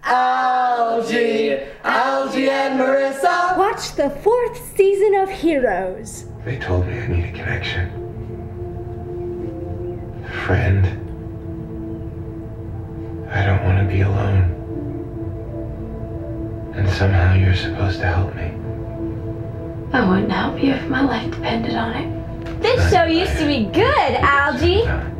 Algae and Marrisa. Watch the 4th season of Heroes. They told me I need a connection. A friend. I don't want to be alone. And somehow you're supposed to help me. I wouldn't help you if my life depended on it. This show used to be good, Algae.